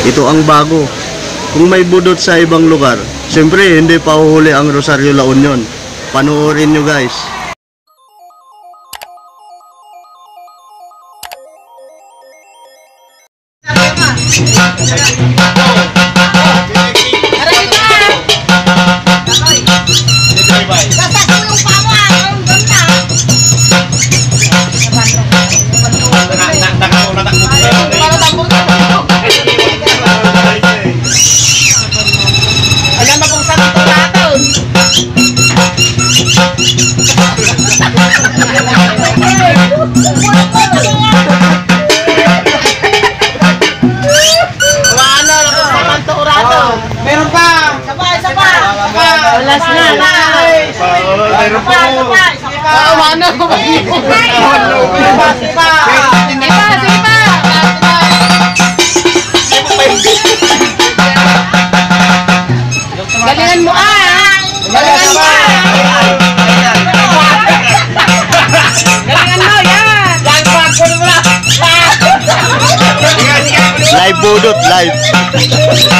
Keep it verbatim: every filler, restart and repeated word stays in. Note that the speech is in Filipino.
Ito ang bago. Kung may budot sa ibang lugar, siyempre hindi pa uhuli ang Rosario La Union. Panoorin nyo guys. Meron pa! Sabay, sabay! Alas na! Meron pa! Ano? Sipa! Sipa! Sipa! Galingan mo ah! Galingan mo ah! Galingan mo yan! Live budot, live.